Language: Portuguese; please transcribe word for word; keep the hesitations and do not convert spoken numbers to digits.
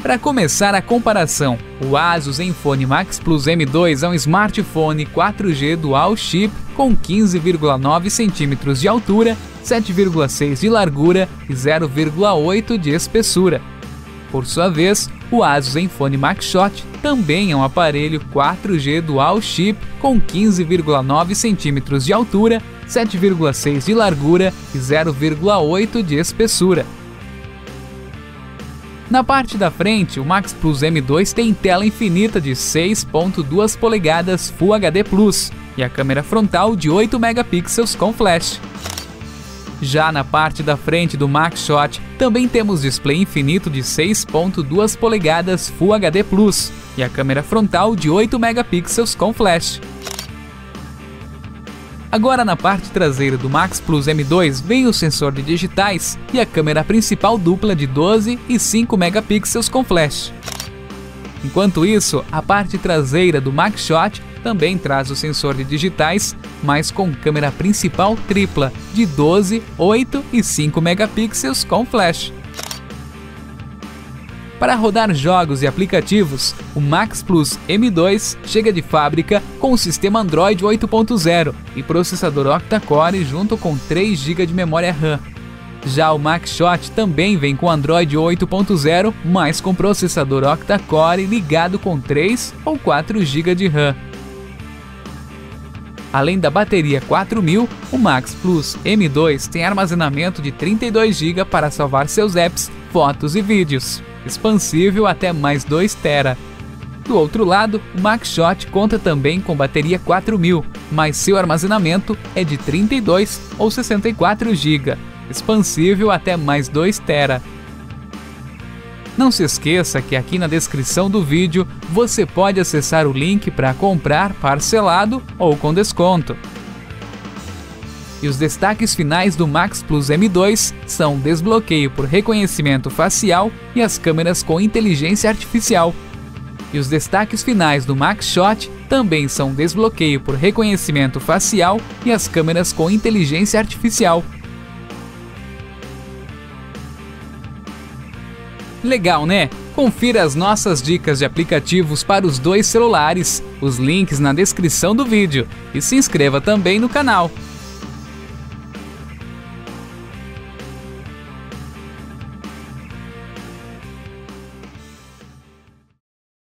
Para começar a comparação, o Asus Zenfone Max Plus M dois é um smartphone quatro G Dual Chip com quinze vírgula nove centímetros de altura, sete vírgula seis de largura e zero vírgula oito de espessura. Por sua vez, o Asus Zenfone Max Shot também é um aparelho quatro G Dual Chip com quinze vírgula nove centímetros de altura, sete vírgula seis de largura e zero vírgula oito de espessura. Na parte da frente, o Max Plus M dois tem tela infinita de seis vírgula dois polegadas Full H D plus e a câmera frontal de oito megapixels com flash. Já na parte da frente do Max Shot, também temos display infinito de seis vírgula dois polegadas Full H D plus e a câmera frontal de oito megapixels com flash. Agora na parte traseira do Max Plus M dois vem o sensor de digitais e a câmera principal dupla de doze e cinco megapixels com flash. Enquanto isso, a parte traseira do Max Shot também traz o sensor de digitais, mas com câmera principal tripla de doze, oito e cinco megapixels com flash. Para rodar jogos e aplicativos, o Max Plus M dois chega de fábrica com o sistema Android oito ponto zero e processador octa-core junto com três gigas de memória RAM. Já o Max Shot também vem com Android oito ponto zero, mas com processador octa-core ligado com três ou quatro gigas de RAM. Além da bateria quatro mil, o Max Plus M dois tem armazenamento de trinta e dois gigas para salvar seus apps, fotos e vídeos, expansível até mais dois terabytes. Do outro lado, o Max Shot conta também com bateria quatro mil, mas seu armazenamento é de trinta e dois ou sessenta e quatro gigas, expansível até mais dois terabytes. Não se esqueça que aqui na descrição do vídeo você pode acessar o link para comprar parcelado ou com desconto. E os destaques finais do Max Plus M dois são desbloqueio por reconhecimento facial e as câmeras com inteligência artificial. E os destaques finais do Max Shot também são desbloqueio por reconhecimento facial e as câmeras com inteligência artificial. Legal, né? Confira as nossas dicas de aplicativos para os dois celulares, os links na descrição do vídeo, e se inscreva também no canal.